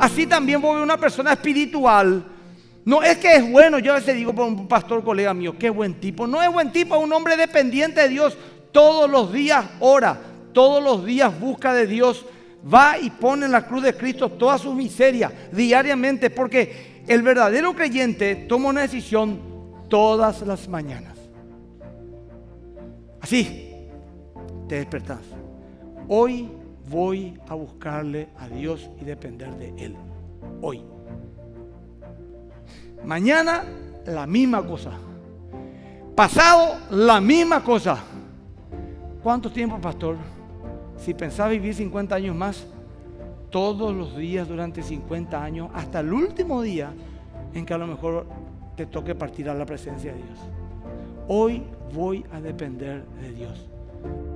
Así también vos ves una persona espiritual. No es que es bueno, yo a veces digo por un pastor colega mío, qué buen tipo. No es buen tipo, es un hombre dependiente de Dios. Todos los días ora, todos los días busca de Dios. Va y pone en la cruz de Cristo toda su miseria diariamente, porque el verdadero creyente toma una decisión todas las mañanas. Así te despertás. Hoy voy a buscarle a Dios y depender de Él. Hoy. Mañana la misma cosa. Pasado la misma cosa. ¿Cuánto tiempo, pastor? Si pensás vivir 50 años más, todos los días durante 50 años, hasta el último día en que a lo mejor te toque partir a la presencia de Dios. Hoy voy a depender de Dios.